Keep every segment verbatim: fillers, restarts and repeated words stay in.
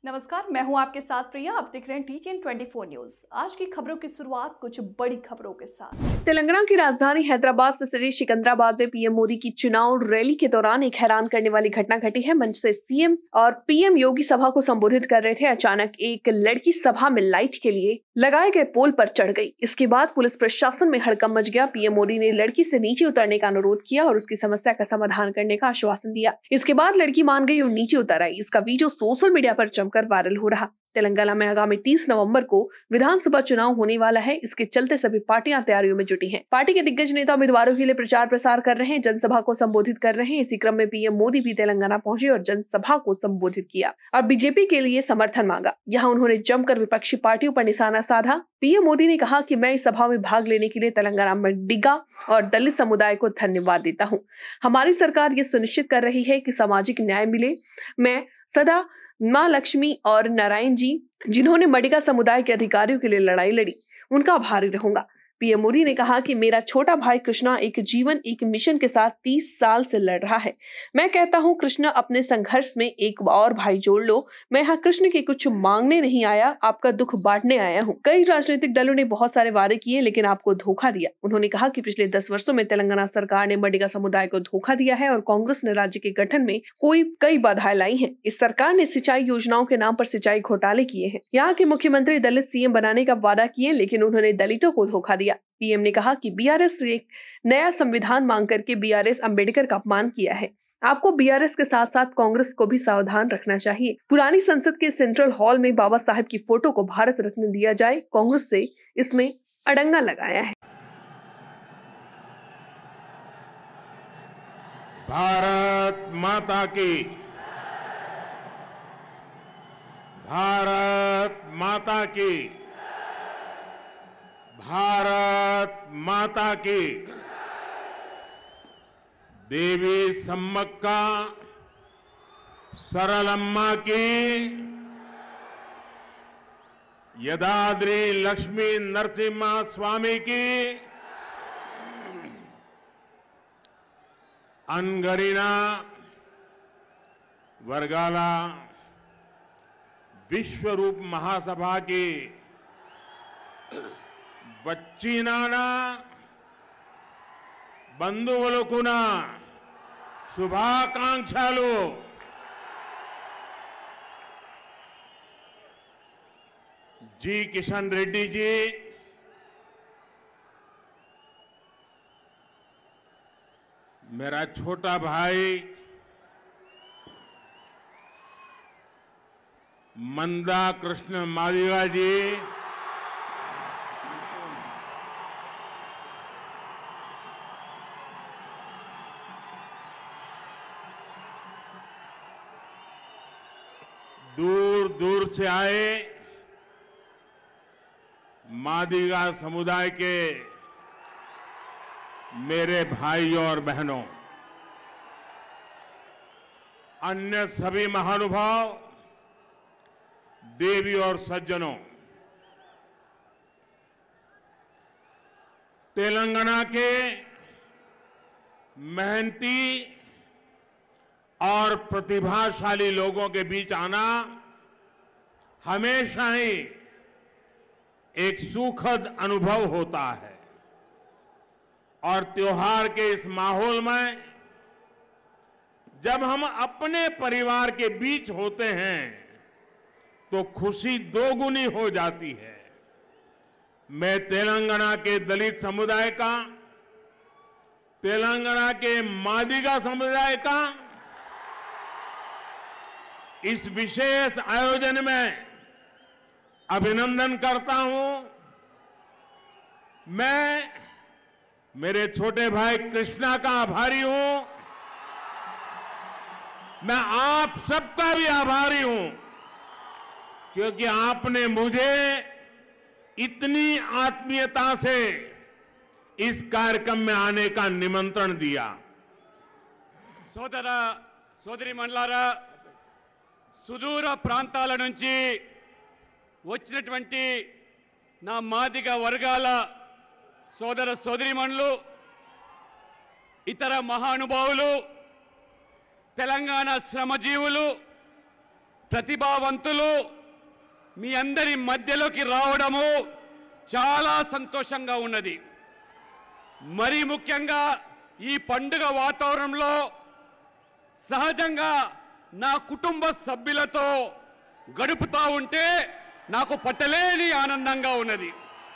नमस्कार, मैं हूं आपके साथ प्रिया। आप देख रहे हैं T ten twenty four news. आज की खबरों की शुरुआत कुछ बड़ी खबरों के साथ। तेलंगाना की राजधानी हैदराबाद से सटे सिकंदराबाद में पीएम मोदी की चुनाव रैली के दौरान एक हैरान करने वाली घटना घटी है। मंच से सीएम और पीएम योगी सभा को संबोधित कर रहे थे। अचानक एक लड़की सभा में लाइट के लिए लगाए गए पोल पर चढ़ गई। इसके बाद पुलिस प्रशासन में हड़कंप मच गया। पीएम मोदी ने लड़की से नीचे उतरने का अनुरोध किया और उसकी समस्या का समाधान करने का आश्वासन दिया। इसके बाद लड़की मान गई और नीचे उतर आई। इसका वीडियो सोशल मीडिया पर जमकर वायरल हो रहा। तेलंगाना में आगामी तीस नवंबर को विधानसभा चुनाव होने वाला है। इसके चलते सभी पार्टियां तैयारियों में जुटी हैं। पार्टी के दिग्गज नेता उम्मीदवारों के लिए प्रचार प्रसार कर रहे हैं, जनसभा को संबोधित कर रहे हैं। इसी क्रम में पीएम मोदी भी तेलंगाना पहुंचे और जनसभा को संबोधित किया और बीजेपी के लिए समर्थन मांगा। यहाँ उन्होंने जमकर विपक्षी पार्टियों पर निशाना साधा। पीएम मोदी ने कहा कि मैं इस सभा में भाग लेने के लिए तेलंगाना में डिगा और दलित समुदाय को धन्यवाद देता हूँ। हमारी सरकार ये सुनिश्चित कर रही है कि सामाजिक न्याय मिले। मैं सदा माँ लक्ष्मी और नारायण जी, जिन्होंने मडिगा समुदाय के अधिकारियों के लिए लड़ाई लड़ी, उनका आभारी रहूंगा। पीएम मोदी ने कहा कि मेरा छोटा भाई कृष्णा एक जीवन एक मिशन के साथ तीस साल से लड़ रहा है। मैं कहता हूँ कृष्णा, अपने संघर्ष में एक और भाई जोड़ लो। मैं यहाँ कृष्ण के कुछ मांगने नहीं आया, आपका दुख बांटने आया हूँ। कई राजनीतिक दलों ने बहुत सारे वादे किए लेकिन आपको धोखा दिया। उन्होंने कहा कि पिछले दस वर्षों में तेलंगाना सरकार ने मडिगा समुदाय को धोखा दिया है और कांग्रेस ने राज्य के गठन में कोई कई बाधाएं लाई हैं। इस सरकार ने सिंचाई योजनाओं के नाम पर सिंचाई घोटाले किए हैं। यहाँ के मुख्यमंत्री दलित सीएम बनाने का वादा किए लेकिन उन्होंने दलितों को धोखा दिया। पीएम ने कहा कि बीआरएस से एक नया संविधान मांग करके बीआरएस अंबेडकर का अपमान किया है। आपको बीआरएस के साथ साथ कांग्रेस को भी सावधान रखना चाहिए। पुरानी संसद के सेंट्रल हॉल में बाबा साहब की फोटो को भारत रत्न दिया जाए, कांग्रेस से इसमें अड़ंगा लगाया है। भारत माता की, भारत माता की, भारत माता की। देवी सम्मक्का सरलम्मा की, यदाद्री लक्ष्मी नरसिम्हा स्वामी की, अनगरिना वर्गाला विश्वरूप महासभा की बच्ची नाना బంధువులకున శుభాకాంక్షలు। जी किशन रेड्डी जी, मेरा छोटा भाई मंदा कृष्ण मादिगा जी, दूर दूर से आए मादिगा समुदाय के मेरे भाइयों और बहनों, अन्य सभी महानुभाव, देवी और सज्जनों, तेलंगाना के मेहनती और प्रतिभाशाली लोगों के बीच आना हमेशा ही एक सुखद अनुभव होता है और त्योहार के इस माहौल में जब हम अपने परिवार के बीच होते हैं तो खुशी दोगुनी हो जाती है। मैं तेलंगाना के दलित समुदाय का, तेलंगाना के मादिगा समुदाय का इस विशेष आयोजन में अभिनंदन करता हूं। मैं मेरे छोटे भाई कृष्णा का आभारी हूं। मैं आप सबका भी आभारी हूं क्योंकि आपने मुझे इतनी आत्मीयता से इस कार्यक्रम में आने का निमंत्रण दिया। సోదర సోదరీమణులారా, సుదూర ప్రాంతాల నుంచి వచ్చినటువంటి నా మాదిగ వర్గాల సోదర సోదరీమణులు, ఇతర మహానుభావులు, తెలంగాణ శ్రమజీవులు, ప్రతిభావంతులు మీ అందరి మధ్యలోకి రావడము చాలా సంతోషంగా ఉన్నది. మరి ముఖ్యంగా ఈ పండుగ వాతావరణంలో సహజంగా నా కుటుంబ సభ్యులతో గడుపుతా ఉంటే నాకు పట్టలేని ఆనందంగా ఉన్నది.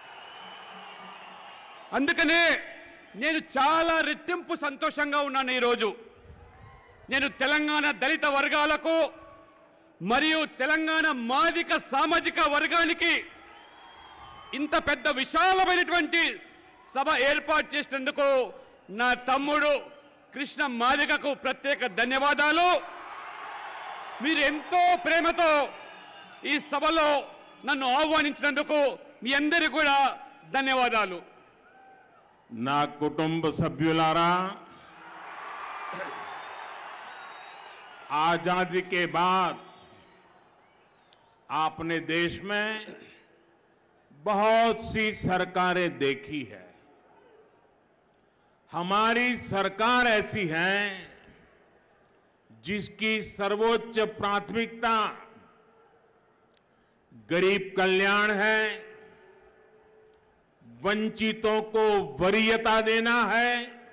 అందుకనే నేను చాలా రెట్టింపు సంతోషంగా ఉన్నాను. ఈరోజు నేను తెలంగాణ దళిత వర్గాలకు మరియు తెలంగాణ మాదిక సామాజిక వర్గానికి ఇంత పెద్ద విశాలమైనటువంటి సభ ఏర్పాటు చేసినందుకు నా తమ్ముడు కృష్ణ మాదిగకు ప్రత్యేక ధన్యవాదాలు. మీరు ఎంతో ప్రేమతో ఈ సభలో నన్ను ఆహ్వానించినందుకు మీ అందరికీ కూడా ధన్యవాదాలు. నా కుటుంబ సభ్యులారా, आजादी के बाद आपने देश में बहुत सी सरकारें देखी है. हमारी सरकार ऐसी है जिसकी सर्वोच्च प्राथमिकता गरीब कल्याण है, वंचितों को वरीयता देना है.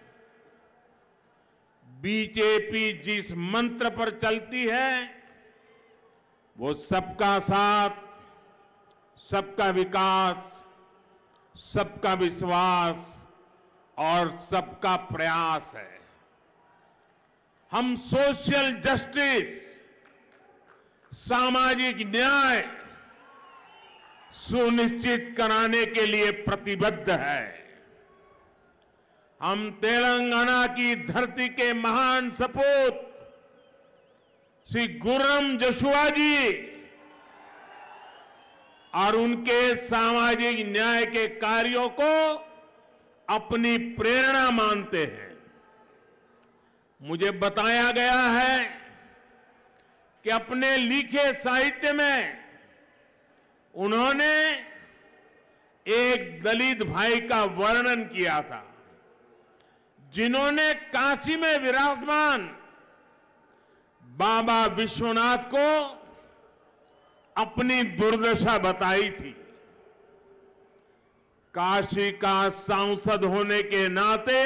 बीजेपी जिस मंत्र पर चलती है वो सबका साथ, सबका विकास, सबका विश्वास और सबका प्रयास है. हम सोशल जस्टिस, सामाजिक न्याय सुनिश्चित कराने के लिए प्रतिबद्ध है. हम तेलंगाना की धरती के महान सपूत श्री गुर्रम जोशुआ जी और उनके सामाजिक न्याय के कार्यों को अपनी प्रेरणा मानते हैं. मुझे बताया गया है कि अपने लिखे साहित्य में उन्होंने एक दलित भाई का वर्णन किया था जिन्होंने काशी में विराजमान बाबा विश्वनाथ को अपनी दुर्दशा बताई थी. काशी का सांसद होने के नाते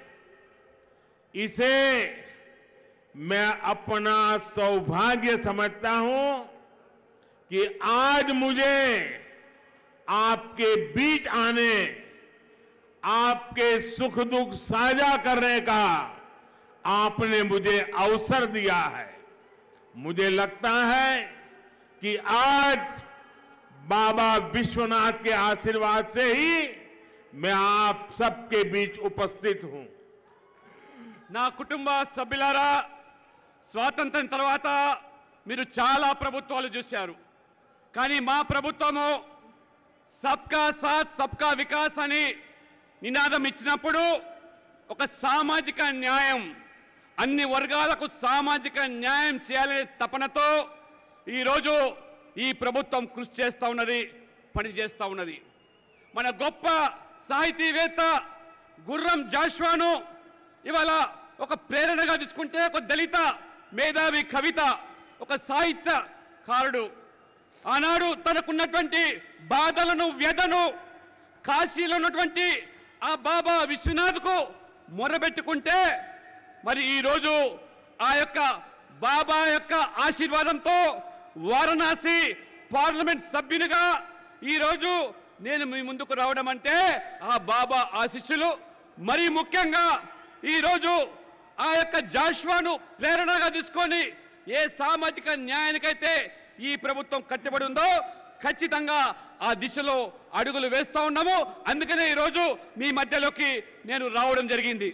इसे मैं अपना सौभाग्य समझता हूं कि आज मुझे आपके बीच आने, आपके सुख दुख साझा करने का आपने मुझे अवसर दिया है. मुझे लगता है कि आज बाबा विश्वनाथ के आशीर्वाद से ही मैं आप सबके बीच उपस्थित हूं. నా కుటుంబ సభ్యులారా, స్వాతంత్ర్యం తర్వాత మీరు చాలా ప్రభుత్వాలు చూశారు. కానీ మా ప్రభుత్వము సబ్కా సాత్ సబ్కా వికాస్ అని నినాదం ఇచ్చినప్పుడు ఒక సామాజిక న్యాయం, అన్ని వర్గాలకు సామాజిక న్యాయం చేయాలనే తపనతో ఈరోజు ఈ ప్రభుత్వం కృషి చేస్తూ ఉన్నది, పనిచేస్తూ ఉన్నది. మన గొప్ప సాహితీవేత్త గుర్రం జాషువాను ఇవాళ ఒక ప్రేరణగా తీసుకుంటే, ఒక దళిత మేధావి కవిత, ఒక సాహిత్యకారుడు ఆనాడు తనకున్నటువంటి బాధలను, వ్యధను కాశీలో ఉన్నటువంటి ఆ బాబా విశ్వనాథ్కు మొరబెట్టుకుంటే, మరి ఈరోజు ఆ యొక్క బాబా యొక్క ఆశీర్వాదంతో వారణాసి పార్లమెంట్ సభ్యునిగా ఈరోజు నేను మీ ముందుకు రావడం అంటే ఆ బాబా ఆశీస్సులు. మరి ముఖ్యంగా ఈరోజు ఆ యొక్క జాషువాను ప్రేరణగా తీసుకొని ఏ సామాజిక న్యాయానికైతే ఈ ప్రభుత్వం కట్టుబడి ఉందో ఖచ్చితంగా ఆ దిశలో అడుగులు వేస్తా ఉన్నాము. అందుకనే ఈరోజు మీ మధ్యలోకి నేను రావడం జరిగింది.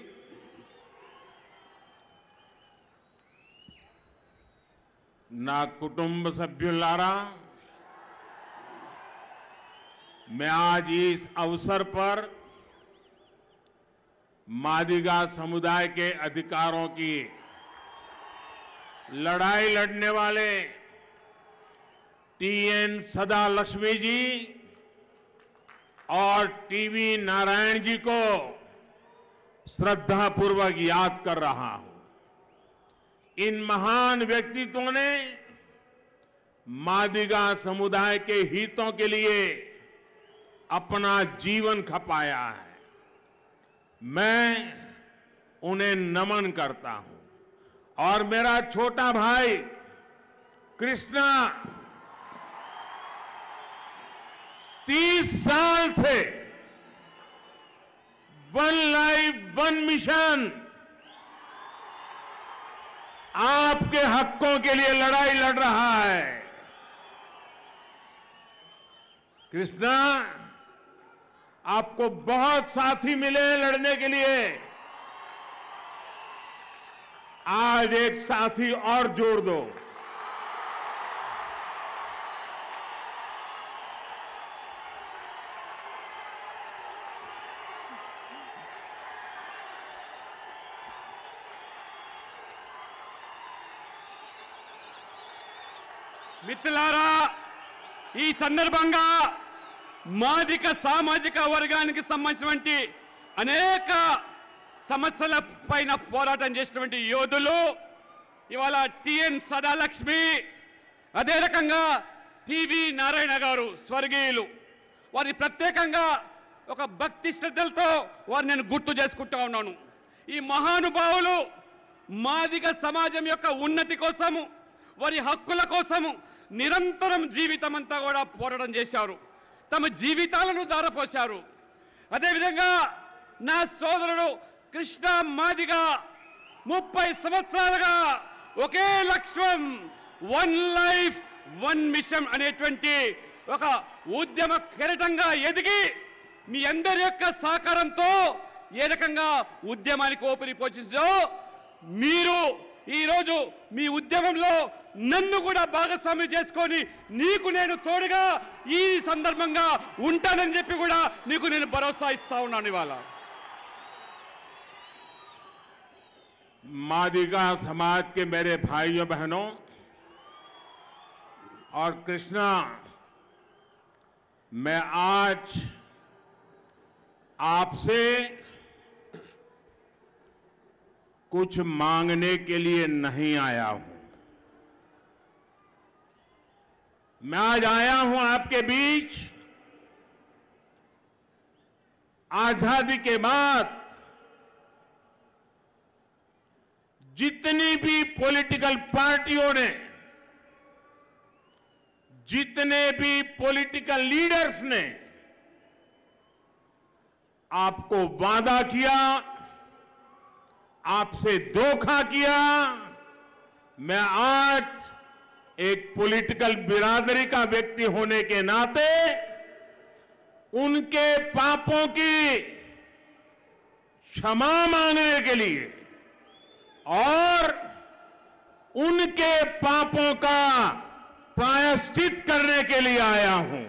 నా కుటుంబ సభ్యులారా, मैं आज इस अवसर पर मादिगा समुदाय के अधिकारों की लड़ाई लड़ने वाले टीएन सदा लक्ष्मी जी और टीवी नारायण जी को श्रद्धापूर्वक याद कर रहा हूं. इन महान व्यक्तित्वों ने मादिगा समुदाय के हितों के लिए अपना जीवन खपाया है। मैं उन्हें नमन करता हूं और मेरा छोटा भाई कृष्णा तीस साल से वन लाइफ वन मिशन आपके हकों के लिए लड़ाई लड़ रहा है। कृष्णा, आपको बहुत साथी मिले लड़ने के लिए, आज एक साथी और जोड़ दो। మిత్రులారా, ఈ సందర్భంగా మాదిక సామాజిక వర్గానికి సంబంధించినటువంటి అనేక సమస్యల పైన పోరాటం చేసినటువంటి యోధులు ఇవాళ టిఎన్ సదాలక్ష్మి, అదే రకంగా టివి నారాయణ గారు స్వర్గీయులు, వారిని ప్రత్యేకంగా ఒక భక్తి శ్రద్ధలతో వారిని నేను గుర్తు చేసుకుంటా ఉన్నాను. ఈ మహానుభావులు మాదిక సమాజం యొక్క ఉన్నతి కోసము, వారి హక్కుల కోసము నిరంతరం జీవితం అంతా కూడా పోరాటం చేశారు. తమ జీవితాలను దారపోశారు. అదేవిధంగా నా సోదరుడు కృష్ణ మాదిగ ముప్పై సంవత్సరాలుగా ఒకే లక్ష్యం, వన్ లైఫ్ వన్ మిషన్ అనేటువంటి ఒక ఉద్యమ కెరటంగా ఎదిగి మీ అందరి యొక్క సహకారంతో ఏ రకంగా ఉద్యమానికి ఊపిరి పోషించో మీరు ఈరోజు మీ ఉద్యమంలో నన్ను కూడా భాగస్వామ్యం చేసుకొని నీకు నేను తోడుగా ఈ సందర్భంగా ఉంటానని చెప్పి కూడా నీకు నేను భరోసా ఇస్తా ఉన్నాను. ఇవాళ मादिगा समाज के मेरे भाइयों बहनों और कृष्णा, मैं आज आपसे कुछ मांगने के लिए नहीं आया हूं. मैं आज आया हूं आपके बीच आजादी के बाद जितनी भी पॉलिटिकल पार्टियों ने, जितने भी पॉलिटिकल लीडर्स ने आपको वादा किया, आपसे धोखा किया, मैं आज एक पॉलिटिकल बिरादरी का व्यक्ति होने के नाते उनके पापों की क्षमा मांगने के लिए और उनके पापों का प्रायश्चित करने के लिए आया हूं.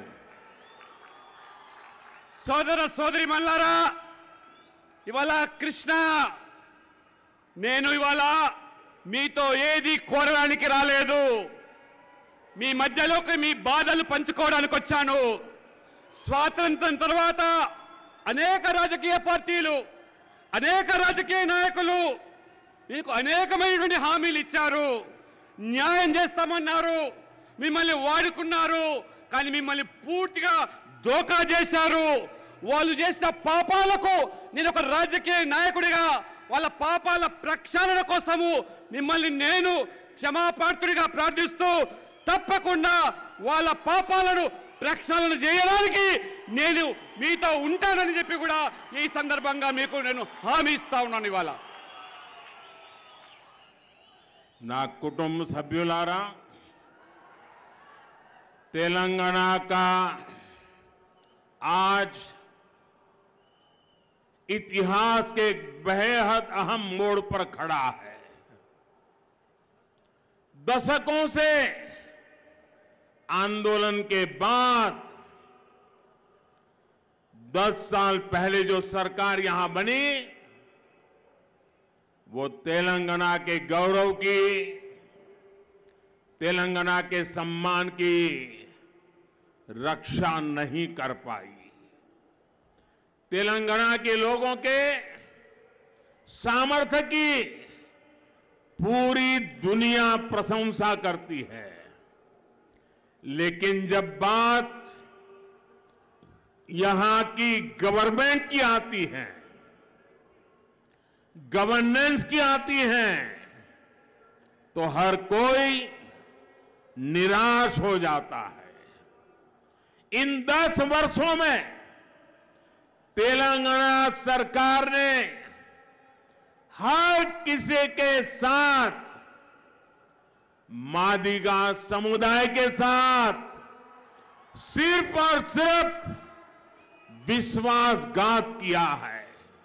సోదర సోదరి మల్లారా, ఇవాళ కృష్ణ, నేను ఇవాళ మీతో ఏది కోరడానికి రాలేదు. మీ మధ్యలోకి మీ బాధలు పంచుకోవడానికి వచ్చాను. స్వాతంత్రం తర్వాత అనేక రాజకీయ పార్టీలు, అనేక రాజకీయ నాయకులు మీకు అనేకమైనటువంటి హామీలు ఇచ్చారు, న్యాయం చేస్తామన్నారు, మిమ్మల్ని వాడుకున్నారు. కానీ మిమ్మల్ని పూర్తిగా దోకా చేశారు. వాళ్ళు చేసిన పాపాలకు నేను ఒక రాజకీయ నాయకుడిగా వాళ్ళ పాపాల ప్రక్షాళన కోసము మిమ్మల్ని నేను క్షమాపాత్రుడిగా ప్రార్థిస్తూ తప్పకుండా వాళ్ళ పాపాలను ప్రక్షాళన చేయడానికి నేను మీతో ఉంటానని చెప్పి కూడా ఈ సందర్భంగా మీకు నేను హామీ ఇస్తా ఉన్నాను. ఇవాళ నా కుటుంబ సభ్యులారా, तेलंगाना का आज इतिहास के बेहद अहम मोड़ पर खड़ा है. दशकों से आंदोलन के बाद दस साल पहले जो सरकार यहां बनी, वो तेलंगाना के गौरव की, तेलंगाना के सम्मान की रक्षा नहीं कर पाई. तेलंगाना के लोगों के सामर्थ्य की पूरी दुनिया प्रशंसा करती है. लेकिन जब बात यहां की गवर्नमेंट की आती है, गवर्नेंस की आती है, तो हर कोई निराश हो जाता है। इन दस वर्षों में तेलंगाना सरकार ने हर किसी के साथ, मादिगा समुदाय के साथ सिर्फ और सिर्फ विश्वासघात किया है।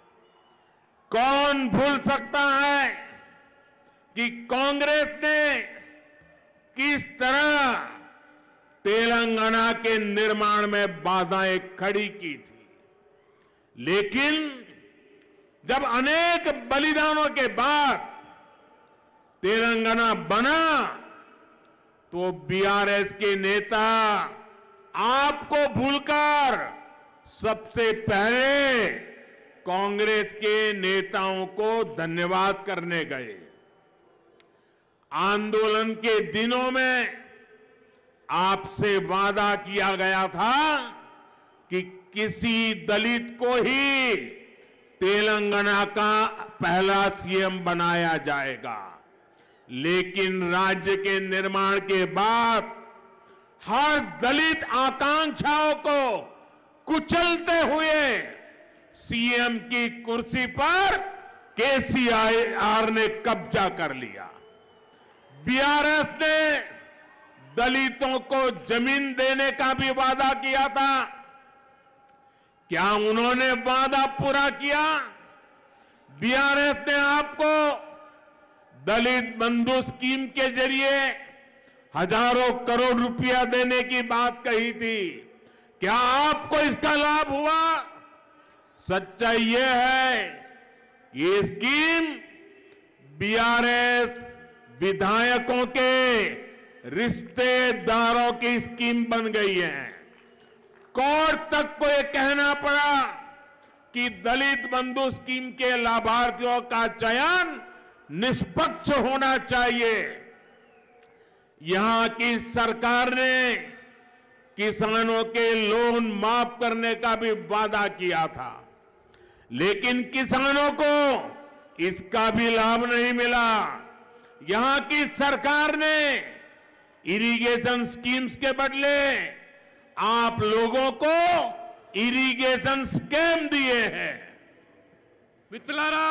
कौन भूल सकता है कि कांग्रेस ने किस तरह तेलंगाना के निर्माण में बाधाएं खड़ी की थी। लेकिन जब अनेक बलिदानों के बाद तेलंगाना बना, तो बीआरएस के नेता आपको भूलकर सबसे पहले कांग्रेस के नेताओं को धन्यवाद करने गए। आंदोलन के दिनों में आपसे वादा किया गया था कि किसी दलित को ही तेलंगाना का पहला सीएम बनाया जाएगा। लेकिन राज्य के निर्माण के बाद हर दलित आकांक्षाओं को कुचलते हुए सीएम की कुर्सी पर केसीआर ने कब्जा कर लिया। बीआरएस ने दलितों को जमीन देने का भी वादा किया था। क्या उन्होंने वादा पूरा किया? बीआरएस ने आपको दलित बंधु स्कीम के जरिए हजारों करोड़ रुपया देने की बात कही थी। क्या आपको इसका लाभ हुआ? सच्चाई यह है कि ये स्कीम बीआरएस विधायकों के रिश्तेदारों की स्कीम बन गई है। कोर्ट तक को यह कहना पड़ा कि दलित बंधु स्कीम के लाभार्थियों का चयन निष्पक्ष होना चाहिए। यहां की सरकार ने किसानों के लोन माफ करने का भी वादा किया था, लेकिन किसानों को इसका भी लाभ नहीं मिला। यहां की सरकार ने इरिगेशन स्कीम्स के बदले आप लोगों को इरिगेशन स्कीम दिए हैं। మిత్రులారా,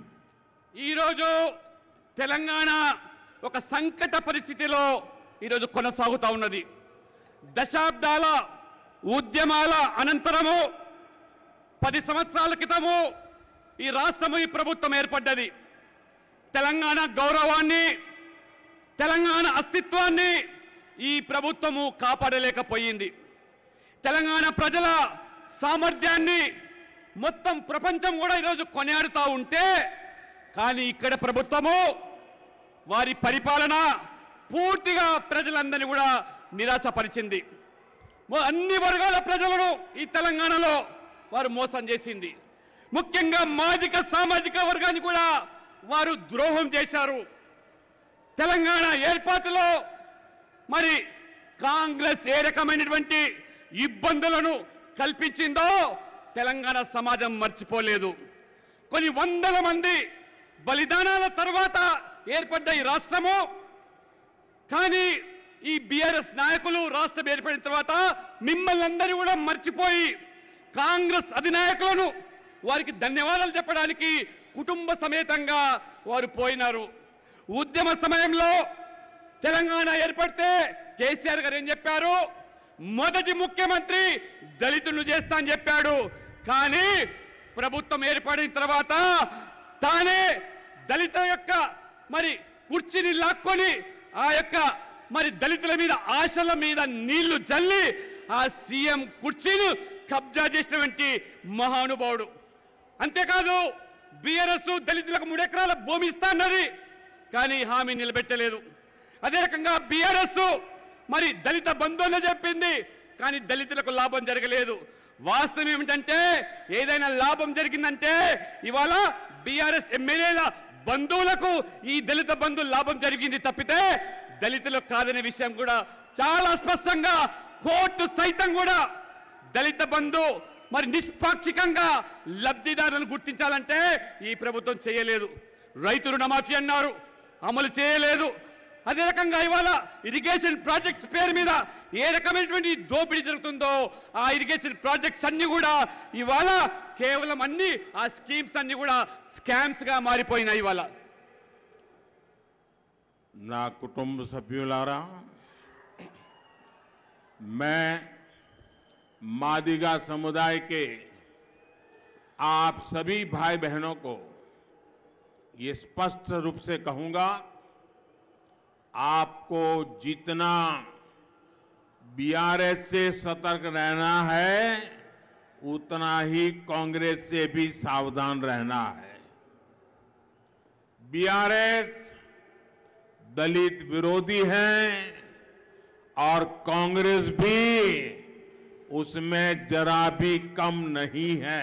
ఈరోజు తెలంగాణ ఒక సంకట పరిస్థితిలో ఈరోజు కొనసాగుతా ఉన్నది. దశాబ్దాల ఉద్యమాల అనంతరము పది సంవత్సరాల క్రితము ఈ రాష్ట్రము ఈ ప్రభుత్వం ఏర్పడ్డది. తెలంగాణ గౌరవాన్ని, తెలంగాణ అస్తిత్వాన్ని ఈ ప్రభుత్వము కాపాడలేకపోయింది. తెలంగాణ ప్రజల సామర్థ్యాన్ని మొత్తం ప్రపంచం కూడా ఈరోజు కొనియాడుతూ ఉంటే, కానీ ఇక్కడ ప్రభుత్వము వారి పరిపాలన పూర్తిగా ప్రజలందరినీ కూడా నిరాశపరిచింది. అన్ని వర్గాల ప్రజలను ఈ తెలంగాణలో వారు మోసం చేసింది. ముఖ్యంగా మాదిక సామాజిక వర్గాన్ని కూడా వారు ద్రోహం చేశారు. తెలంగాణ ఏర్పాటులో మరి కాంగ్రెస్ ఏ రకమైనటువంటి ఇబ్బందులను కల్పించిందో తెలంగాణ సమాజం మర్చిపోలేదు. కొన్ని వందల మంది బలిదానాల తర్వాత ఏర్పడ్డ ఈ రాష్ట్రము, కానీ ఈ బీఆర్ఎస్ నాయకులు రాష్ట్రం ఏర్పడిన తర్వాత మిమ్మల్ని అందరూ కూడా మర్చిపోయి కాంగ్రెస్ అధినాయకులను వారికి ధన్యవాదాలు చెప్పడానికి కుటుంబ సమేతంగా వారు పోయినారు. ఉద్యమ సమయంలో తెలంగాణ ఏర్పడితే కేసీఆర్ గారు ఏం చెప్పారు? మొదటి ముఖ్యమంత్రి దళితులను చేస్తా అని చెప్పాడు. కానీ ప్రభుత్వం ఏర్పడిన తర్వాత తానే దళిత యొక్క మరి కుర్చీని లాక్కొని ఆ యొక్క మరి దళితుల మీద ఆశల మీద నీళ్లు జల్లి ఆ సీఎం కుర్చీని కబ్జా చేసినటువంటి మహానుభావుడు. అంతేకాదు బీఆర్ఎస్ దళితులకు మూడు ఎకరాల భూమి ఇస్తా అన్నది, కానీ హామీ నిలబెట్టలేదు. అదే రకంగా బీఆర్ఎస్ మరి దళిత బంధు అని చెప్పింది, కానీ దళితులకు లాభం జరగలేదు. వాస్తవం ఏమిటంటే ఏదైనా లాభం జరిగిందంటే ఇవాళ బీఆర్ఎస్ ఎమ్మెల్యేల బంధువులకు ఈ దళిత బంధు లాభం జరిగింది తప్పితే దళితులకు కాదనే విషయం కూడా చాలా స్పష్టంగా కోర్టు సైతం కూడా దళిత బంధు మరి నిష్పాక్షికంగా లబ్ధిదారులను గుర్తించాలంటే ఈ ప్రభుత్వం చేయలేదు. రైతు రుణమాఫీ అన్నారు, అమలు చేయలేదు. అదే రకంగా ఇవాళ ఇరిగేషన్ ప్రాజెక్ట్స్ పేరు మీద ఏ రకమైనటువంటి దోపిడీ జరుగుతుందో ఆ ఇరిగేషన్ ప్రాజెక్ట్స్ అన్ని కూడా ఇవాళ కేవలం అన్ని ఆ స్కీమ్స్ అన్ని కూడా స్కామ్స్ గా మారిపోయినాయి. ఇవాళ నా కుటుంబ సభ్యులారా, मैं मादिगा समुदाय के आप सभी भाई बहनों को ये स्पष्ट रूप से कहूंगा, आपको जितना बीआरएस से सतर्क रहना है उतना ही कांग्रेस से भी सावधान रहना है. बीआरएस दलित विरोधी है और कांग्रेस भी उसमें जरा भी कम नहीं है.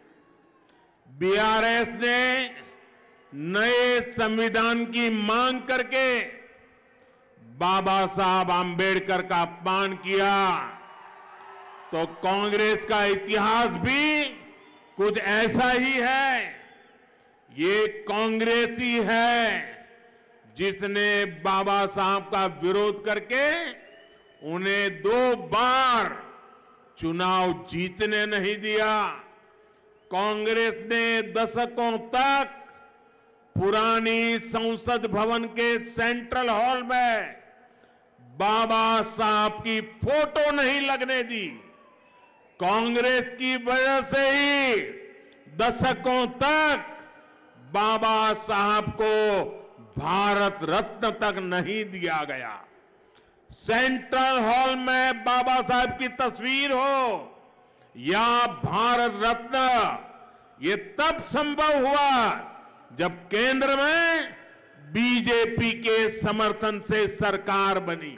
बीआरएस ने नए संविधान की मांग करके बाबा साहब आंबेडकर का अपमान किया, तो कांग्रेस का इतिहास भी कुछ ऐसा ही है. ये कांग्रेस ही है जिसने बाबा साहब का विरोध करके उन्हें दो बार चुनाव जीतने नहीं दिया. कांग्रेस ने दशकों तक पुरानी संसद भवन के सेंट्रल हॉल में बाबा साहब की फोटो नहीं लगने दी. कांग्रेस की वजह से ही दशकों तक बाबा साहब को भारत रत्न तक नहीं दिया गया. सेंट्रल हॉल में बाबा साहब की तस्वीर हो या भारत रत्न, ये तब संभव हुआ जब केंद्र में बीजेपी के समर्थन से सरकार बनी.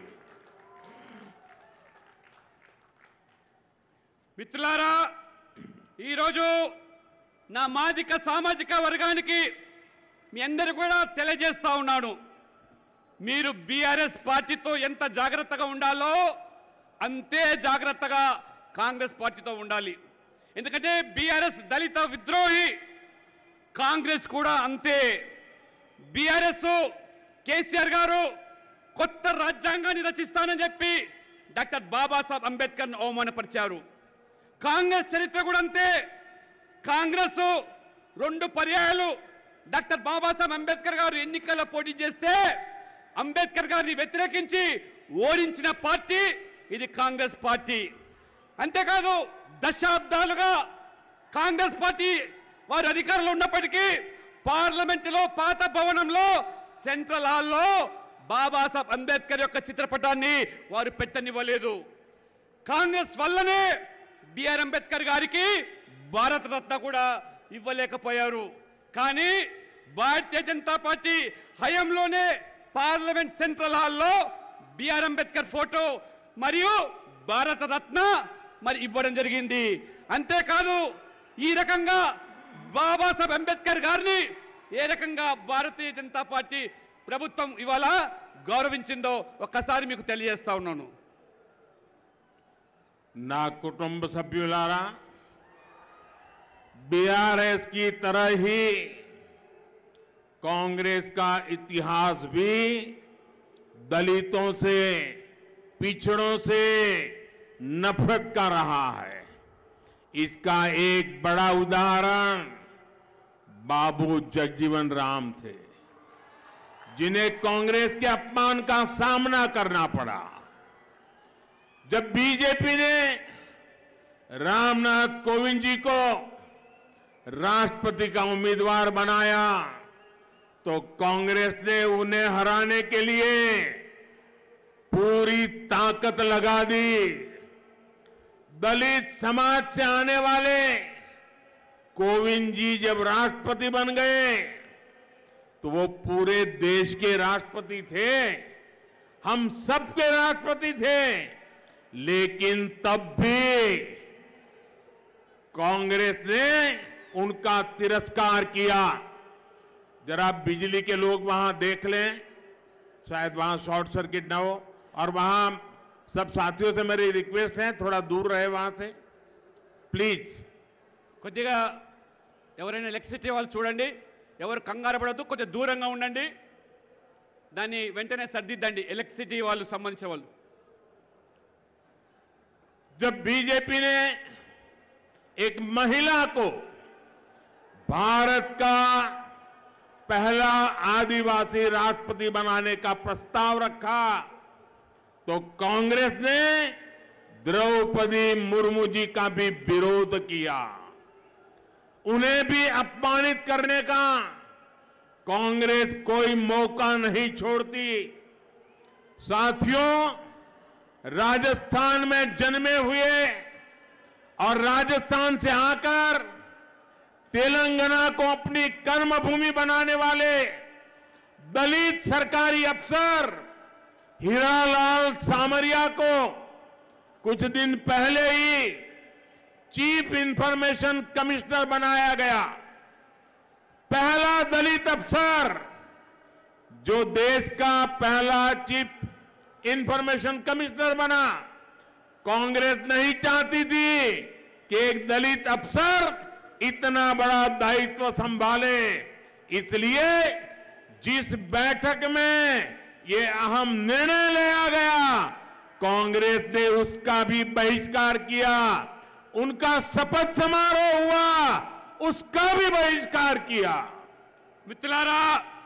మిత్రులారా, ఈరోజు నా మాదిక సామాజిక వర్గానికి మీ అందరూ కూడా తెలియజేస్తా ఉన్నాను, మీరు బీఆర్ఎస్ పార్టీతో ఎంత జాగ్రత్తగా ఉండాలో అంతే జాగ్రత్తగా కాంగ్రెస్ పార్టీతో ఉండాలి. ఎందుకంటే బీఆర్ఎస్ దళిత విద్రోహి, కాంగ్రెస్ కూడా అంతే. బీఆర్ఎస్ కేసీఆర్ గారు కొత్త రాజ్యాంగాన్ని రచిస్తానని చెప్పి డాక్టర్ బాబాసాహెబ్ అంబేద్కర్ను అవమానపరిచారు. కాంగ్రెస్ చరిత్ర కూడా అంతే. కాంగ్రెస్ రెండు పర్యాయాలు డాక్టర్ బాబాసాహెబ్ అంబేద్కర్ గారు ఎన్నికల్లో పోటీ చేస్తే అంబేద్కర్ గారిని వ్యతిరేకించి ఓడించిన పార్టీ ఇది కాంగ్రెస్ పార్టీ. అంతేకాదు దశాబ్దాలుగా కాంగ్రెస్ పార్టీ వారు అధికారంలో ఉన్నప్పటికీ పార్లమెంటులో పాత భవనంలో సెంట్రల్ హాల్లో బాబాసాహెబ్ అంబేద్కర్ యొక్క చిత్రపటాన్ని వారు పెట్టనివ్వలేదు. కాంగ్రెస్ వల్లనే బిఆర్ అంబేద్కర్ గారికి భారత రత్న కూడా ఇవ్వలేకపోయారు. కానీ భారతీయ జనతా పార్టీ హయాంలోనే పార్లమెంట్ సెంట్రల్ హాల్లో బిఆర్ అంబేద్కర్ ఫోటో మరియు భారత రత్న మరి ఇవ్వడం జరిగింది. అంతేకాదు ఈ రకంగా బాబాసాహెబ్ అంబేద్కర్ గారిని ఏ రకంగా భారతీయ జనతా పార్టీ ప్రభుత్వం ఇవాళ గౌరవించిందో ఒక్కసారి మీకు తెలియజేస్తా ఉన్నాను. నా కుటుంబ సభ్యులారా, बीआरएस की तरह ही कांग्रेस का इतिहास भी दलितों से, पिछड़ों से नफरत का रहा है. इसका एक बड़ा उदाहरण बाबू जगजीवन राम थे, जिन्हें कांग्रेस के अपमान का सामना करना पड़ा. जब बीजेपी ने रामनाथ कोविंद जी को राष्ट्रपति का उम्मीदवार बनाया तो कांग्रेस ने उन्हें हराने के लिए पूरी ताकत लगा दी. दलित समाज से आने वाले कोविंद जी जब राष्ट्रपति बन गए तो वो पूरे देश के राष्ट्रपति थे, हम सबके राष्ट्रपति थे. लेकिन तब भी कांग्रेस ने उनका तिरस्कार किया. जरा बिजली के लोग वहां देख लें, शायद वहां शॉर्ट सर्किट ना हो, और वहां सब साथियों से मेरी रिक्वेस्ट है, थोड़ा दूर रहे वहां से ప్లీజ్. కొద్దిగా ఎవరైనా ఎలక్ట్రిసిటీ వాళ్ళు చూడండి, ఎవరు కంగారు పడద్దు, కొద్దిగా దూరంగా ఉండండి, దాన్ని వెంటనే సర్దిద్దండి ఎలక్ట్రిసిటీ వాళ్ళు సంబంధించిన వాళ్ళు. जब बीजेपी ने एक महिला को भारत का पहला आदिवासी राष्ट्रपति बनाने का प्रस्ताव रखा तो कांग्रेस ने द्रौपदी मुर्मू जी का भी विरोध किया. उन्हें भी अपमानित करने का कांग्रेस कोई मौका नहीं छोड़ती. साथियों, राजस्थान में जन्मे हुए और राजस्थान से आकर तेलंगाना को अपनी कर्मभूमि बनाने वाले दलित सरकारी अफसर हीरालाल सामरिया को कुछ दिन पहले ही चीफ इंफॉर्मेशन कमिश्नर बनाया गया. पहला दलित अफसर, जो देश का पहला चीफ इंफॉर्मेशन कमिश्नर बना. कांग्रेस नहीं चाहती थी कि एक दलित अफसर इतना बड़ा दायित्व संभाले. इसलिए जिस बैठक में ये अहम निर्णय लिया गया, कांग्रेस ने उसका भी बहिष्कार किया. उनका शपथ समारोह हुआ, उसका भी बहिष्कार किया. మిత్రులారా,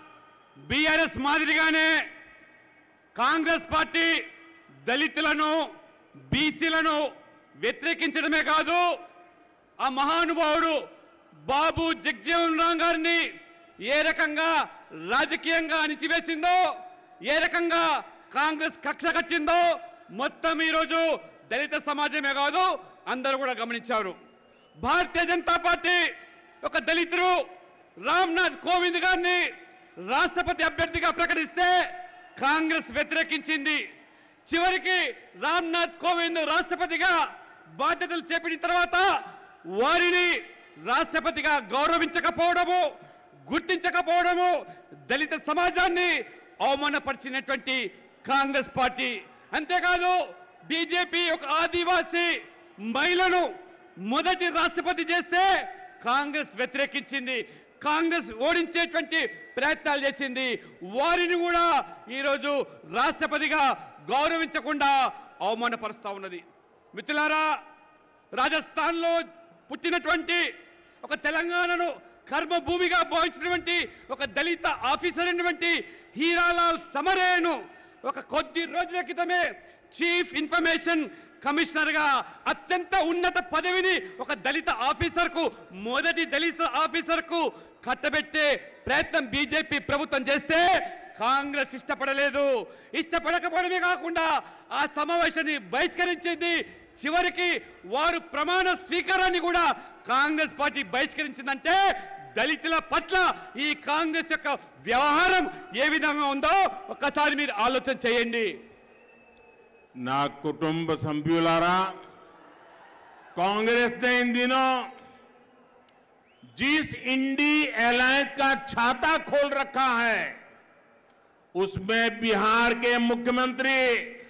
బీఆర్ఎస్ మాదిరిగానే కాంగ్రెస్ పార్టీ దళితులను, బీసీలను వ్యతిరేకించడమే కాదు, ఆ మహానుభావుడు బాబు జగజీవన్ రామ్ గారిని ఏ రకంగా రాజకీయంగా అణిచివేసిందో, ఏ రకంగా కాంగ్రెస్ కక్ష కట్టిందో మొత్తం ఈరోజు దళిత సమాజమే కాదు అందరూ కూడా గమనించారు. భారతీయ జనతా పార్టీ ఒక దళితుడు రామ్నాథ్ కోవింద్ గారిని రాష్ట్రపతి అభ్యర్థిగా ప్రకటిస్తే కాంగ్రెస్ వ్యతిరేకించింది. చివరికి రామ్నాథ్ కోవింద్ రాష్ట్రపతిగా బాధ్యతలు చేపట్టిన తర్వాత వారిని రాష్ట్రపతిగా గౌరవించకపోవడము, గుర్తించకపోవడము దళిత సమాజాన్ని అవమానపరిచినటువంటి కాంగ్రెస్ పార్టీ. అంతేకాదు బీజేపీ ఒక ఆదివాసీ మహిళను మొదటి రాష్ట్రపతి చేస్తే కాంగ్రెస్ వ్యతిరేకించింది. కాంగ్రెస్ ఓడించేటువంటి ప్రయత్నాలు చేసింది. వారిని కూడా ఈరోజు రాష్ట్రపతిగా గౌరవించకుండా అవమానపరుస్తా ఉన్నది. మిత్రులారా, రాజస్థాన్లో పుట్టినటువంటి ఒక తెలంగాణను కర్మభూమిగా భావించినటువంటి ఒక దళిత ఆఫీసర్ అయినటువంటి హీరాలాల్ సమరేను ఒక కొద్ది రోజుల క్రితమే చీఫ్ ఇన్ఫర్మేషన్ కమిషనర్ గా అత్యంత ఉన్నత పదవిని ఒక దళిత ఆఫీసర్ కు, మొదటి దళిత ఆఫీసర్ కు కట్టబెట్టే ప్రయత్నం బీజేపీ ప్రభుత్వం చేస్తే కాంగ్రెస్ ఇష్టపడలేదు. ఇష్టపడకపోవడమే కాకుండా ఆ సమావేశాన్ని బహిష్కరించింది. చివరికి వారు ప్రమాణ స్వీకారాన్ని కూడా కాంగ్రెస్ పార్టీ బహిష్కరించిందంటే దళితుల పట్ల ఈ కాంగ్రెస్ యొక్క వ్యవహారం ఏ విధంగా ఉందో ఒక్కసారి మీరు ఆలోచన చేయండి. ना कुटुंब सभ्युलारा, कांग्रेस ने इन दिनों जिस इंडी अलायंस का छाता खोल रखा है उसमें बिहार के मुख्यमंत्री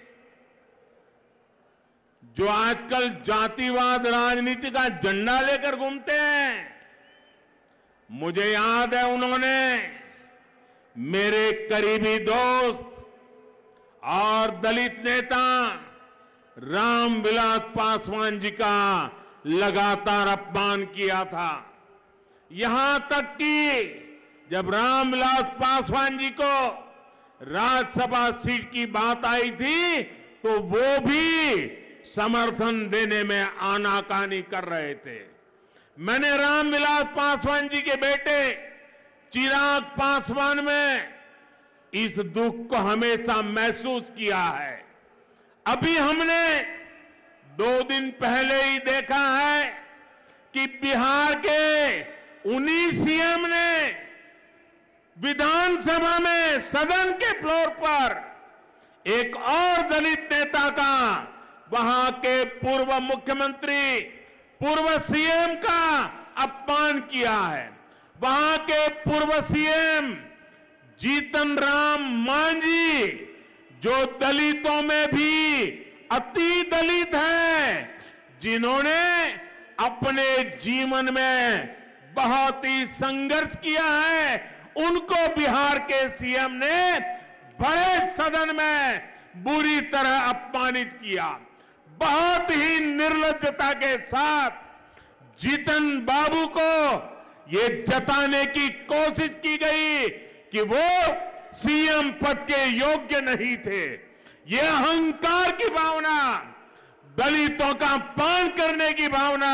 जो आजकल जातिवाद राजनीति का झंडा लेकर घूमते हैं, मुझे याद है उन्होंने मेरे करीबी दोस्त और दलित नेता रामविलास पासवान जी का लगातार अपमान किया था. यहां तक कि जब रामविलास पासवान जी को राज्यसभा सीट की बात आई थी तो वो भी समर्थन देने में आनाकानी कर रहे थे. मैंने रामविलास पासवान जी के बेटे चिराग पासवान में इस दुख को हमेशा महसूस किया है. अभी हमने दो दिन पहले ही देखा है कि बिहार के उन्नीस सीएम ने विधानसभा में सदन के फ्लोर पर एक और दलित नेता का, वहां के पूर्व मुख्यमंत्री, पूर्व सीएम का अपमान किया है. वहां के पूर्व सीएम जीतन राम मांझी, जो दलितों में भी अति दलित हैं, जिन्होंने अपने जीवन में बहुत ही संघर्ष किया है, उनको बिहार के सीएम ने बड़े सदन में बुरी तरह अपमानित किया। बहुत ही निर्लज्जता के साथ जितन बाबू को ये जताने की कोशिश की गई कि वो सीएम पद के योग्य नहीं थे। ये अहंकार की भावना, दलितों का अपमान करने की भावना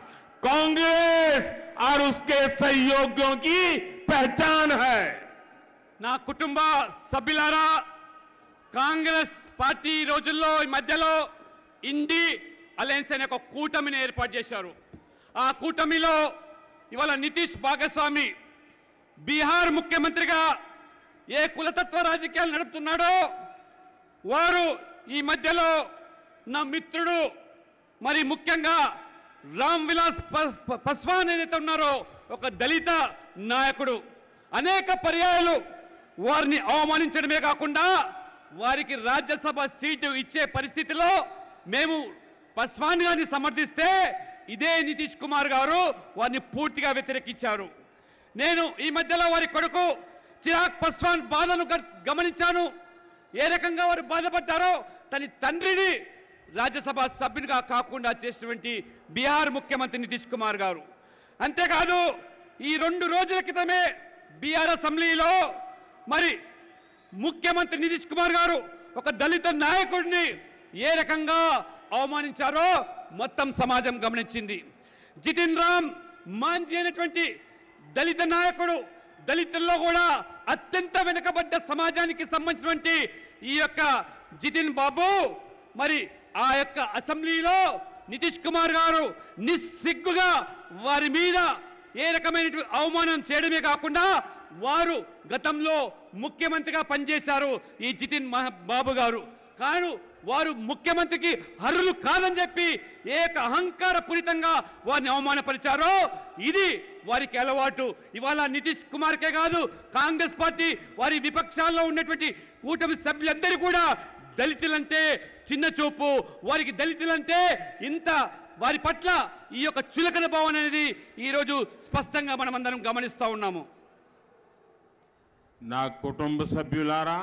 कांग्रेस और उसके सहयोगियों की पहचान है। నా కుటుంబ సభ్యులారా, కాంగ్రెస్ పార్టీ రోజుల్లో ఈ మధ్యలో ఇండి అలయన్స్ అనే ఒక కూటమిని ఏర్పాటు చేశారు. ఆ కూటమిలో ఇవాళ నితీష్ భాగస్వామి బీహార్ ముఖ్యమంత్రిగా ఏ కులతత్వ రాజకీయాలు నడుపుతున్నాడో వారు ఈ మధ్యలో నా మిత్రుడు మరి ముఖ్యంగా రామ్ విలాస్ పాస్వాన్ ఏదైతే ఉన్నారో ఒక దళిత నాయకుడు అనేక పర్యాయాలు వారిని అవమానించడమే కాకుండా వారికి రాజ్యసభ సీటు ఇచ్చే పరిస్థితిలో మేము పాస్వాన్ గారిని సమర్థిస్తే ఇదే నితీష్ కుమార్ గారు వారిని పూర్తిగా వ్యతిరేకించారు. నేను ఈ మధ్యలో వారి కొడుకు చిరాగ్ పాస్వాన్ బాధను గమనించాను. ఏ రకంగా వారు బాధపడ్డారో తన తండ్రిని రాజ్యసభ సభ్యునిగా కాకుండా చేసినటువంటి బీహార్ ముఖ్యమంత్రి నితీష్ కుమార్ గారు. అంతేకాదు ఈ రెండు రోజుల క్రితమే బీహార్ అసెంబ్లీలో మరి ముఖ్యమంత్రి నితీష్ కుమార్ గారు ఒక దళిత నాయకుడిని ఏ రకంగా అవమానించారో మొత్తం సమాజం గమనించింది. జితిన్ రామ్ మాంజీ అనేటువంటి దళిత నాయకుడు, దళితుల్లో కూడా అత్యంత వెనుకబడ్డ సమాజానికి సంబంధించినటువంటి ఈ యొక్క జితిన్ బాబు మరి ఆ యొక్క అసెంబ్లీలో నితీష్ కుమార్ గారు నిస్సిగ్గుగా వారి మీద ఏ రకమైన అవమానం చేయడమే కాకుండా వారు గతంలో ముఖ్యమంత్రిగా పనిచేశారు ఈ జితిన్ బాబు గారు. కాను వారు ముఖ్యమంత్రికి అర్హులు కాదని చెప్పి ఏక అహంకార పూరితంగా వారిని అవమానపరిచారో ఇది వారికి అలవాటు. ఇవాళ నితీష్ కుమార్కే కాదు, కాంగ్రెస్ పార్టీ వారి విపక్షాల్లో ఉన్నటువంటి కూటమి సభ్యులందరూ కూడా దళితులంటే చిన్న చూపు, వారికి దళితులంటే ఇంత వారి పట్ల ఈ యొక్క చులకన భావన అనేది ఈరోజు స్పష్టంగా మనమందరం గమనిస్తూ ఉన్నాము. నా కుటుంబ సభ్యులారా,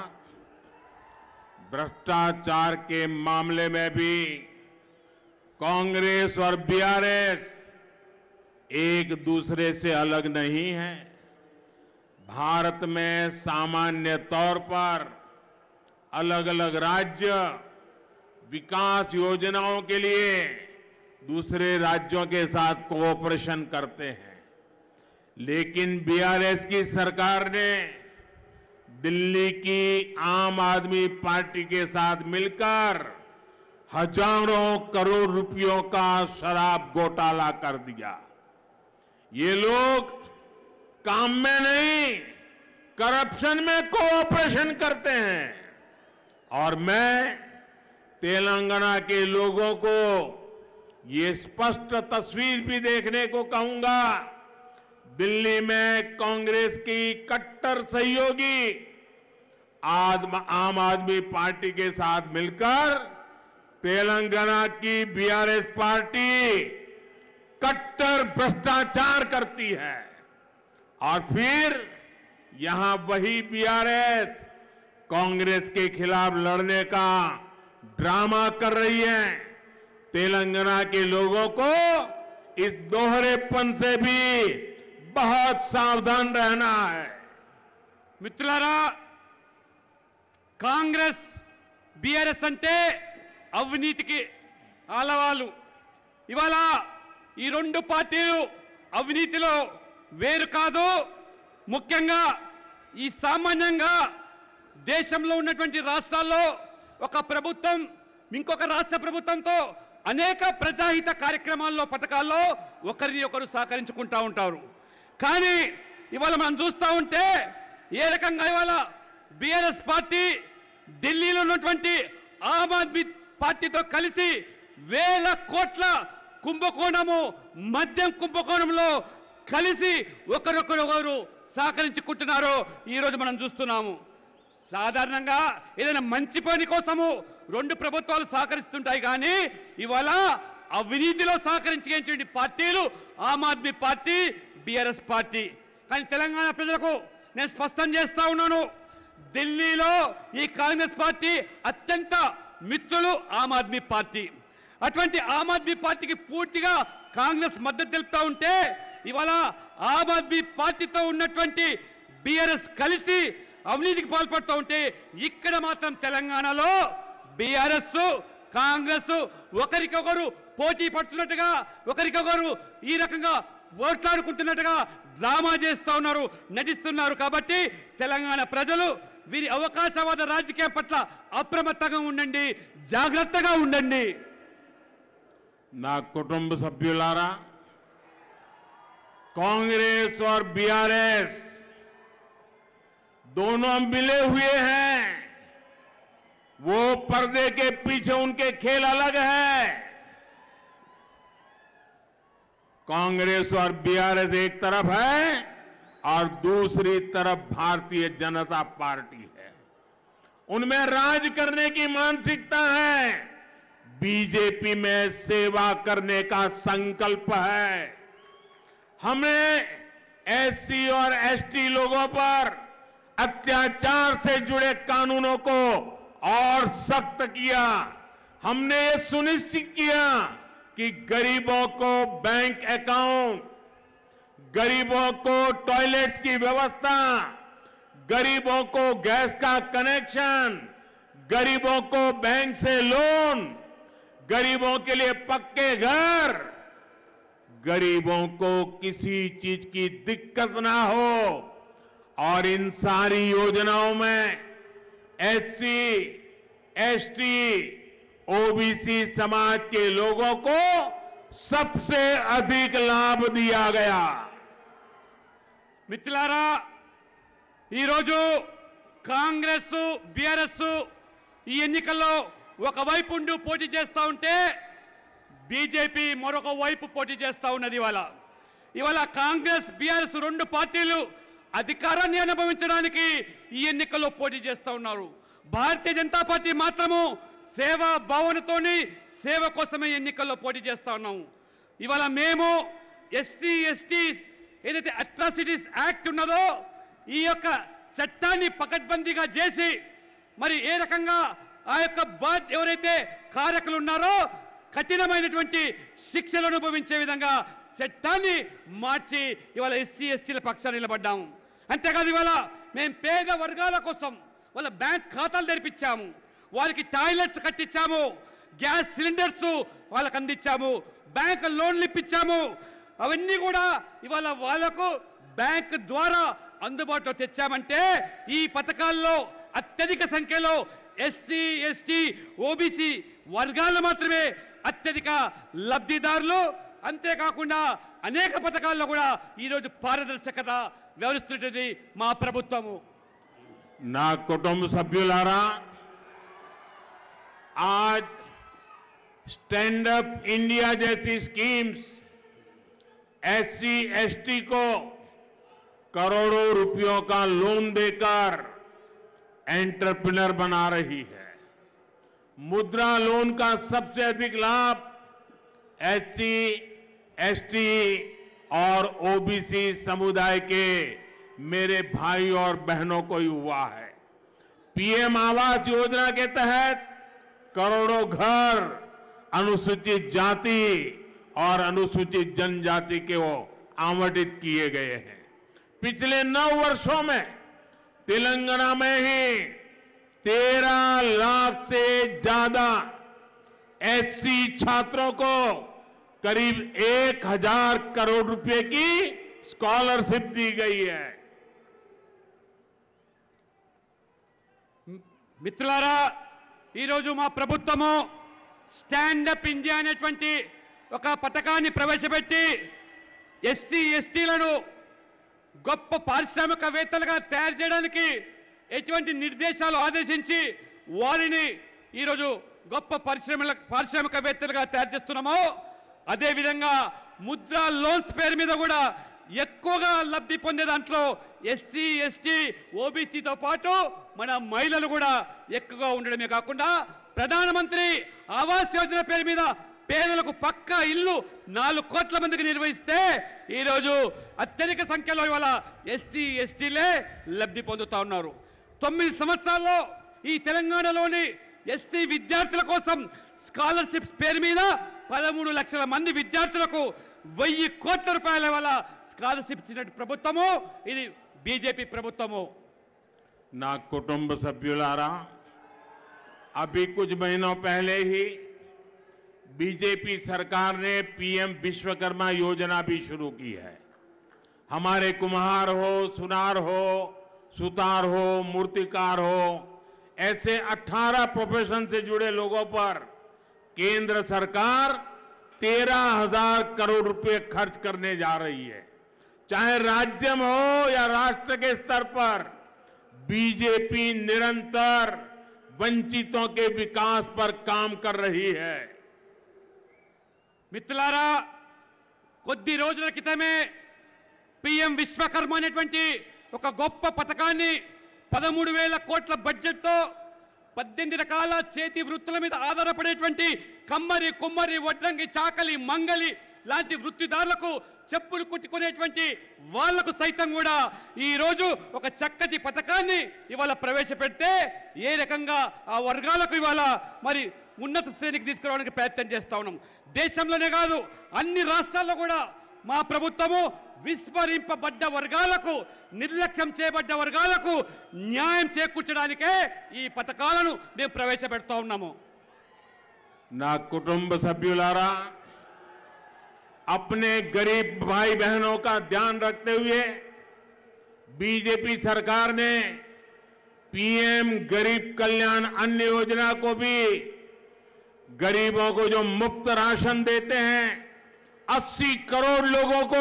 भ्रष्टाचार के मामले में भी कांग्रेस और बीआरएस एक दूसरे से अलग नहीं है. भारत में सामान्य तौर पर अलग अलग राज्य विकास योजनाओं के लिए दूसरे राज्यों के साथ कोऑपरेशन करते हैं, लेकिन बीआरएस की सरकार ने दिल्ली की आम आदमी पार्टी के साथ मिलकर हजारों करोड़ रुपयों का शराब घोटाला कर दिया. ये लोग काम में नहीं, करप्शन में कोऑपरेशन करते हैं. और मैं तेलंगाना के लोगों को ये स्पष्ट तस्वीर भी देखने को कहूंगा. दिल्ली में कांग्रेस की कट्टर सहयोगी आम आदमी पार्टी के साथ मिलकर तेलंगाना की बीआरएस पार्टी कट्टर भ्रष्टाचार करती है और फिर यहां वही बीआरएस कांग्रेस के खिलाफ लड़ने का ड्रामा कर रही है. तेलंगाना के लोगों को इस दोहरेपन से भी बहुत सावधान रहना है. మిత్రులారా, కాంగ్రెస్ బీఆర్ఎస్ అంటే అవినీతికి ఆలవాలు. ఇవాళ ఈ రెండు పార్టీలు అవినీతిలో వేరు కాదు. ముఖ్యంగా ఈ సామాన్యంగా దేశంలో ఉన్నటువంటి రాష్ట్రాల్లో ఒక ప్రభుత్వం ఇంకొక రాష్ట్ర ప్రభుత్వంతో అనేక ప్రజాహిత కార్యక్రమాల్లో పథకాల్లో ఒకరిని ఒకరు సహకరించుకుంటూ ఉంటారు. కానీ ఇవాళ మనం చూస్తూ ఉంటే ఏ రకంగా ఇవాళ బీఆర్ఎస్ పార్టీ ఢిల్లీలో ఉన్నటువంటి ఆమ్ ఆద్మీ పార్టీతో కలిసి వేల కోట్ల కుంభకోణము, మద్యం కుంభకోణంలో కలిసి ఒకరొకరు సహకరించుకుంటున్నారో ఈరోజు మనం చూస్తున్నాము. సాధారణంగా ఏదైనా మంచి పని కోసము రెండు ప్రభుత్వాలు సహకరిస్తుంటాయి కానీ ఇవాళ అవినీతిలో సహకరించేటువంటి పార్టీలు Aam Aadmi party, BRS party. కానీ తెలంగాణ ప్రజలకు నేను స్పష్టం చేస్తా ఉన్నాను, ఢిల్లీలో ఈ కాంగ్రెస్ పార్టీ అత్యంత మిత్రులు ఆమ్ ఆద్మీ పార్టీ. అటువంటి ఆమ్ ఆద్మీ పార్టీకి పూర్తిగా కాంగ్రెస్ మద్దతు తెలుపుతా ఉంటే ఇవాళ ఆమ్ ఆద్మీ పార్టీతో ఉన్నటువంటి బీఆర్ఎస్ కలిసి అవినీతికి పాల్పడుతూ ఉంటే ఇక్కడ మాత్రం తెలంగాణలో బీఆర్ఎస్ కాంగ్రెస్ ఒకరికొకరు పోటీ పడుతున్నట్టుగా, ఒకరికొకరు ఈ రకంగా పోట్లాడుకుంటున్నట్టుగా డ్రామా చేస్తూ ఉన్నారు, నటిస్తున్నారు. కాబట్టి తెలంగాణ ప్రజలు వీరి అవకాశవాద రాజకీయం పట్ల అప్రమత్తంగా ఉండండి, జాగ్రత్తగా ఉండండి. నా కుటుంబ సభ్యులారా, कांग्रेस और बीआरएस दोनों मिले हुए हैं. वो पर्दे के पीछे उनके खेल अलग है. कांग्रेस और बीआरएस एक तरफ है और दूसरी तरफ भारतीय जनता पार्टी है. उनमें राज करने की मानसिकता है, बीजेपी में सेवा करने का संकल्प है. हमने एससी और एसटी लोगों पर अत्याचार से जुड़े कानूनों को और सख्त किया. हमने ये सुनिश्चित किया कि गरीबों को बैंक अकाउंट, गरीबों को टॉयलेट्स की व्यवस्था, गरीबों को गैस का कनेक्शन, गरीबों को बैंक से लोन, गरीबों के लिए पक्के घर, गरीबों को किसी चीज की दिक्कत ना हो. और इन सारी योजनाओं में एससी, एसटी, ओबीसी समाज के लोगों को सबसे अधिक लाभ दिया गया. మిత్రులారా, ఈరోజు కాంగ్రెస్ బీఆర్ఎస్ ఈ ఎన్నికల్లో ఒకవైపు ఉండి పోటీ చేస్తూ ఉంటే బీజేపీ మరొక వైపు పోటీ చేస్తూ ఉన్నది. ఇవాళ ఇవాళ కాంగ్రెస్ బీఆర్ఎస్ రెండు పార్టీలు అధికారాన్ని అనుభవించడానికి ఈ ఎన్నికల్లో పోటీ చేస్తూ ఉన్నారు. భారతీయ జనతా పార్టీ మాత్రము సేవా భావనతోని సేవ కోసమే ఎన్నికల్లో పోటీ చేస్తూ ఉన్నాము. ఇవాళ మేము ఎస్సీ ఎస్టీ ఏదైతే అట్రాసిటీస్ యాక్ట్ ఉన్నదో ఈ యొక్క చట్టాన్ని పకడ్బందీగా చేసి మరి ఏ రకంగా ఆ యొక్క బాధ ఎవరైతే కారకులు ఉన్నారో కఠినమైనటువంటి శిక్షలు అనుభవించే విధంగా చట్టాన్ని మార్చి ఇవాళ ఎస్సీ ఎస్టీల పక్షాన నిలబడ్డాము. అంతేకాదు ఇవాళ మేము పేద వర్గాల కోసం వాళ్ళ బ్యాంక్ ఖాతాలు తెరిపించాము, వారికి టాయిలెట్స్ కట్టించాము, గ్యాస్ సిలిండర్స్ వాళ్ళకు అందించాము, బ్యాంక్ లోన్లు ఇప్పించాము. అవన్నీ కూడా ఇవాళ వాళ్లకు బ్యాంక్ ద్వారా అందుబాటులో తెచ్చామంటే ఈ పథకాల్లో అత్యధిక సంఖ్యలో ఎస్సీ ఎస్టీ ఓబీసీ వర్గాలు మాత్రమే అత్యధిక లబ్ధిదారులు. అంతేకాకుండా అనేక పథకాల్లో కూడా ఈరోజు పారదర్శకత వ్యవహరిస్తున్నది మా ప్రభుత్వము. నా కుటుంబ సభ్యులారా, आज स्टैंड अप इंडिया जैसी स्कीम्स एससी एसटी को करोड़ों रुपयों का लोन देकर एंटरप्रेन्योर बना रही है. मुद्रा लोन का सबसे अधिक लाभ एससी, एसटी और ओबीसी समुदाय के मेरे भाई और बहनों को ही हुआ है. पीएम आवास योजना के तहत करोड़ों घर अनुसूचित जाति और अनुसूचित जनजाति के वो आवंटित किए गए हैं. पिछले नौ वर्षों में तेलंगाना में ही तेरह लाख से ज्यादा एससी छात्रों को करीब एक हजार करोड़ रुपए की स्कॉलरशिप दी गई है. మిత్రులారా, ఈరోజు మా ప్రభుత్వము స్టాండప్ ఇండియా అనేటువంటి ఒక పథకాన్ని ప్రవేశపెట్టి ఎస్సీ ఎస్టీలను గొప్ప పారిశ్రామికవేత్తలుగా తయారు చేయడానికి ఎటువంటి నిర్దేశాలు ఆదేశించి వారిని ఈరోజు గొప్ప పరిశ్రమల పారిశ్రామికవేత్తలుగా తయారు చేస్తున్నామో అదేవిధంగా ముద్రా లోన్స్ పేరు మీద కూడా ఎక్కువగా లబ్ధి పొందే దాంట్లో ఎస్సీ ఎస్టీ ఓబీసీతో పాటు మన మహిళలు కూడా ఎక్కువగా ఉండడమే కాకుండా ప్రధానమంత్రి ఆవాస్ యోజన పేరు మీద పేదలకు పక్కా ఇల్లు నాలుగు కోట్ల మందికి నిర్వహిస్తే ఈరోజు అత్యధిక సంఖ్యలో ఇవాళ ఎస్సీ ఎస్టీలే లబ్ధి పొందుతా ఉన్నారు. తొమ్మిది సంవత్సరాల్లో ఈ తెలంగాణలోని ఎస్సీ విద్యార్థుల కోసం స్కాలర్షిప్స్ పేరు మీద పదమూడు లక్షల మంది విద్యార్థులకు వెయ్యి కోట్ల రూపాయల వల్ల స్కాలర్షిప్ ఇచ్చిన ప్రభుత్వము ఇది బీజేపీ ప్రభుత్వము. ना कुटुंब सभ्युलारा, अभी कुछ महीनों पहले ही बीजेपी सरकार ने पीएम विश्वकर्मा योजना भी शुरू की है. हमारे कुम्हार हो, सुनार हो, सुतार हो, मूर्तिकार हो, ऐसे अठारह प्रोफेशन से जुड़े लोगों पर केंद्र सरकार तेरह हजार करोड़ रुपए खर्च करने जा रही है. चाहे राज्य में हो या राष्ट्र के स्तर पर बीजेपी निरंतर वंचितों के विकास पर काम कर रही है. మిత్రులారా, కొద్ది రోజుల క్రితమే పీఎం విశ్వకర్మ అనేటువంటి ఒక గొప్ప పథకాన్ని పదమూడు వేల కోట్ల బడ్జెట్తో పద్దెనిమిది రకాల చేతి వృత్తుల మీద ఆధారపడేటువంటి కమ్మరి, కుమ్మరి, వడ్రంగి, చాకలి, మంగలి లాంటి వృత్తిదారులకు చెప్పులు కుట్టుకునేటువంటి వాళ్లకు సైతం కూడా ఈ రోజు ఒక చక్కటి పథకాన్ని ఇవాళ ప్రవేశపెడితే ఏ రకంగా ఆ వర్గాలకు ఇవాళ మరి ఉన్నత శ్రేణికి తీసుకురావడానికి ప్రయత్నం చేస్తా ఉన్నాం. దేశంలోనే కాదు అన్ని రాష్ట్రాల్లో కూడా మా ప్రభుత్వము విస్మరింపబడ్డ వర్గాలకు, నిర్లక్ష్యం చేయబడ్డ వర్గాలకు న్యాయం చేకూర్చడానికే ఈ పథకాలను మేము ప్రవేశపెడతా ఉన్నాము. ना कुटुंब सभ्युलारा, अपने गरीब भाई बहनों का ध्यान रखते हुए बीजेपी सरकार ने पीएम गरीब कल्याण अन्न योजना को भी गरीबों को जो मुफ्त राशन देते हैं अस्सी करोड़ लोगों को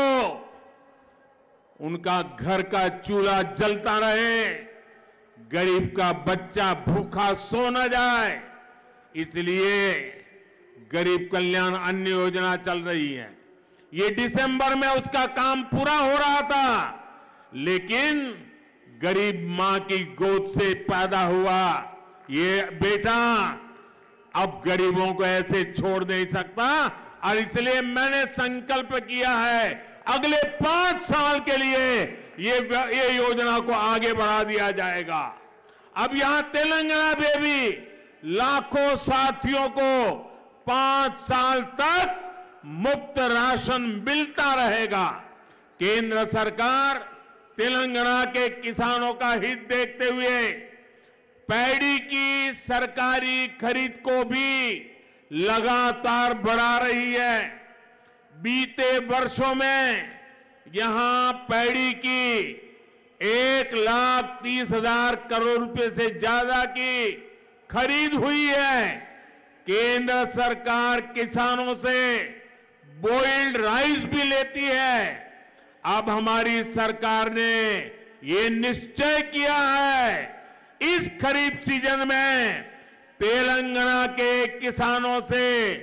उनका घर का चूल्हा जलता रहे, गरीब का बच्चा भूखा सो न जाए, इसलिए गरीब कल्याण अन्न योजना चल रही है. ये दिसंबर में उसका काम पूरा हो रहा था, लेकिन गरीब मां की गोद से पैदा हुआ ये बेटा अब गरीबों को ऐसे छोड़ नहीं सकता और इसलिए मैंने संकल्प किया है अगले पांच साल के लिए ये ये योजना को आगे बढ़ा दिया जाएगा. अब यहां तेलंगाना में भी लाखों साथियों को पांच साल तक मुफ्त राशन मिलता रहेगा. केंद्र सरकार तेलंगाना के किसानों का हित देखते हुए पैडी की सरकारी खरीद को भी लगातार बढ़ा रही है. बीते वर्षों में यहां पैडी की एक लाख तीस हजार करोड़ रुपए से ज्यादा की खरीद हुई है. केंद्र सरकार किसानों से बॉइल्ड राइस भी लेती है. अब हमारी सरकार ने ये निश्चय किया है इस खरीफ सीजन में तेलंगाना के किसानों से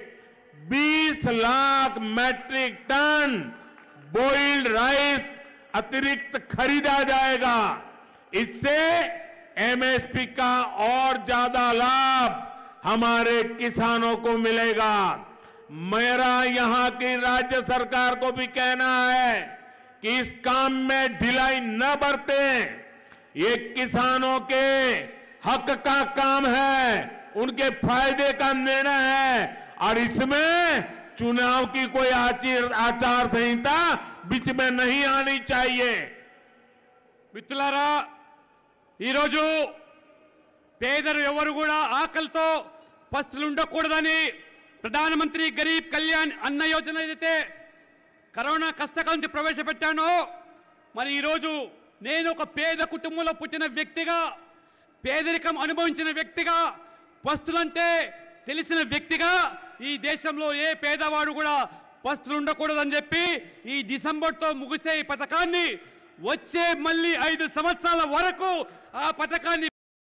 बीस lakh metric ton boiled rice अतिरिक्त खरीदा जाएगा. इससे एमएसपी का और ज्यादा लाभ हमारे किसानों को मिलेगा. मेरा यहां की राज्य सरकार को भी कहना है कि इस काम में ढिलाई न बरतें. ये किसानों के हक का काम है, उनके फायदे का निर्णय है और इसमें चुनाव की कोई आचार संहिता बीच में नहीं आनी चाहिए. మిత్రులారా, ఈరోజు పేదలు ఎవరు కూడా ఆకలితో పస్తులు ఉండకూడదని ప్రధానమంత్రి గరీబ్ కళ్యాణ్ అన్న యోజన ఏదైతే కరోనా కష్టకాలం నుంచి ప్రవేశపెట్టానో, మరి ఈరోజు నేను ఒక పేద కుటుంబంలో పుట్టిన వ్యక్తిగా, పేదరికం అనుభవించిన వ్యక్తిగా, పస్తులంటే తెలిసిన వ్యక్తిగా ఈ దేశంలో ఏ పేదవాడు కూడా పస్తులు ఉండకూడదని చెప్పి ఈ డిసెంబర్తో ముగిసే ఈ పథకాన్ని వచ్చే మళ్ళీ ఐదు సంవత్సరాల వరకు ఆ పథకాన్ని